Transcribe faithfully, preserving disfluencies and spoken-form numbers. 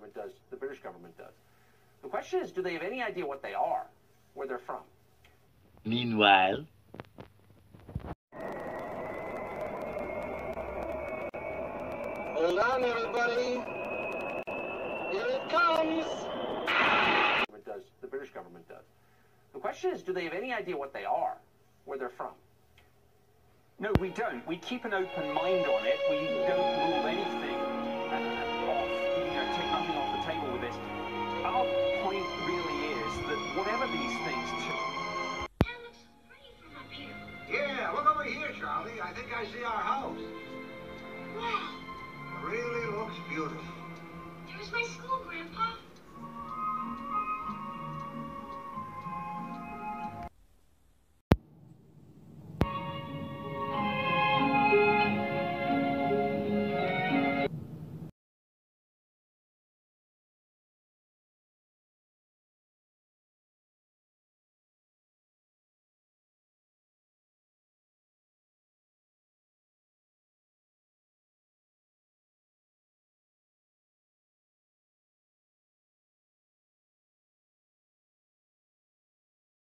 does, the British government does. The question is, do they have any idea what they are, where they're from? Meanwhile, hold on, everybody. Here it comes. It does, the British government does. The question is, do they have any idea what they are, where they're from? No, we don't. We keep an open mind on it. We don't rule anything uh, off, you know, take nothing off the table with this. Our point really is that whatever these things Yeah, look over here, Charlie. I think I see our